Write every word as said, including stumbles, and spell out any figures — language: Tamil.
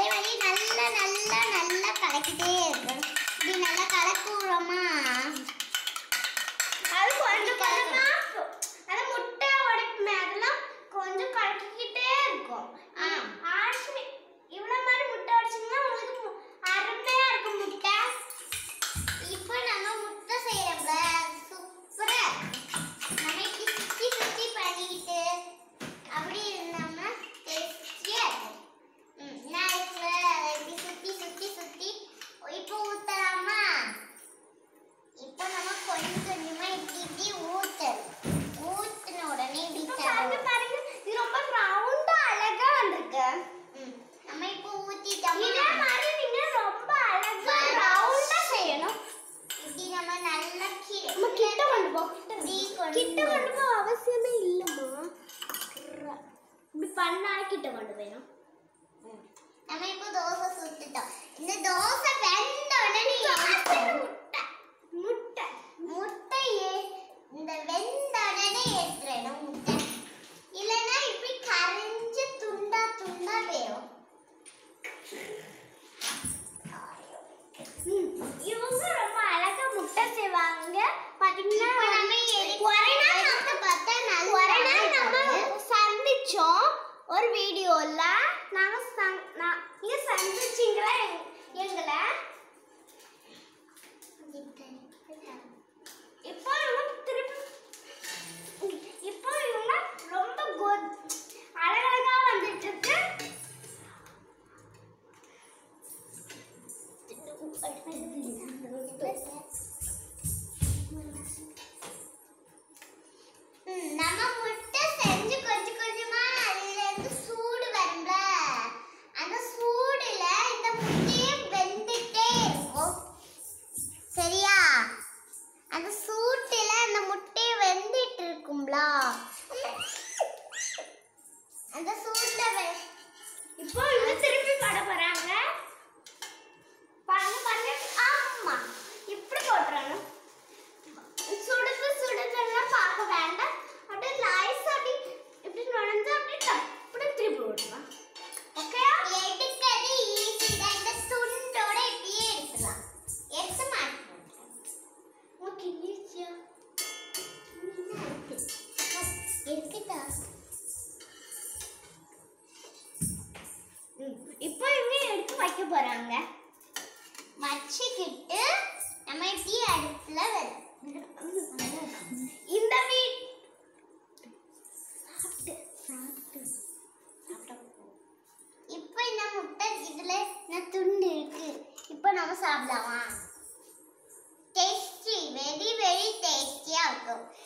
அதே மாதிரி நல்லா நல்லா நல்லா கலக்கிட்டே இருக்கணும். இப்படி நல்லா கலக்குறோமா அது கொஞ்சம் கொஞ்சமா அந்த முட்டை உடைக்குமே அதெல்லாம் கொஞ்சம் கலக்கிக்கிட்டே இருக்கும். ஆச்சு இவ்வளோ மாதிரி முட்டை உடைச்சிங்கன்னா உங்களுக்கு அருமையாக இருக்கும் முட்டை. இப்போ நம்ம முட்டை செய்யறப்ப சூப்பரா நம்ம இப்படி சுற்றி சுற்றி பண்ணிக்கிட்டு அப்படி இருந்தோம்னா டேஸ்டியா இருக்கும். ம் நான் இப்போ இப்படி சுற்றி சுற்றி சுற்றி இப்போ ஊற்றலாமா? இப்போ நம்ம கொஞ்சம் கொஞ்சமா இப்படி இப்படி ஊற்றணும். ஊற்றின உடனே இப்படி பாருங்க பாருங்க இது ரொம்ப ரவுண்டா அழகா வந்திருக்கு. ம் நம்ம இப்போ ஊற்றிட்டோம். இதே மாதிரி நீங்க ரொம்ப அழகா ரவுண்டா செய்யணும். இப்படி நம்ம நல்லா நம்ம கிட்ட கொண்டு போ கிட்ட கொண்டு போக அவசியமே இல்லைம்மா. இப்படி பண்ணால கிட்ட கொண்டு போயிடும். நம்ம இப்போ தோசை சுட்டுட்டோம். இந்த தோசை வெந்த உடனே முட்டை முட்டை முட்டையே இந்த வெந்த உடனே ஏற்றுறணும் முட்டை. இல்லைன்னா இப்படி கரைஞ்சு துண்டா துண்டா வேகும். இவங்க ரொம்ப அழகா முட்டை செய்வாங்க பாத்தீங்கன்னா. ஒரு நாள் நம்ம பார்த்தா ஒரு நாள் நம்ம சந்திச்சோம் ஒரு வீடியோல. நாங்க நீங்க சந்திச்சீங்களா எங்களை? இப்போ நம்ம திருப்பி இப்போ இவங்க ரொம்ப அழகழகா வந்துட்டு இருக்கு. நம்ம முட்டை செஞ்சு கொஞ்சம் கொஞ்சமா அதுல இருந்து சூடு வரும்ல, அந்த சூடுல இந்த முட்டையே வெந்துட்டே இருக்கும். சரியா? அந்த சூட்டுல அந்த முட்டை வெந்துட்டு இருக்கும்ல, அந்த சூட்டுல இப்போ இவங்க திருப்பி பட போறாங்க. பாருங்க பாருங்க. ஆமா இப்படி போட்டுறாங்க. சுடுது சுடுதெல்லாம் பார்க்க வேண்டாம். அப்படியே லைஸ் அப்படி இப்படி நுழைஞ்சு அப்படியே அப்படி திருப்பி விட்டுலாம். ஓகே எடுக்கிறது ஈஸி தான். இந்த துண்டோட இப்படியே எடுக்கலாம். எடுத்து மாட்டோம். ஓகே ஈஸியா இருக்குதா? இப்போ இவங்க எடுத்து வைக்க போறாங்க. வச்சுக்கிட்டு நம்ம இப்படி அடுப்புல வரும். இந்த வீட் இப்போ இந்த முட்டை இதுல இந்த துண்டு இருக்கு. இப்போ நம்ம சாப்பிடலாமா? டேஸ்டி வெரி வெரி டேஸ்டியா இருக்கும்.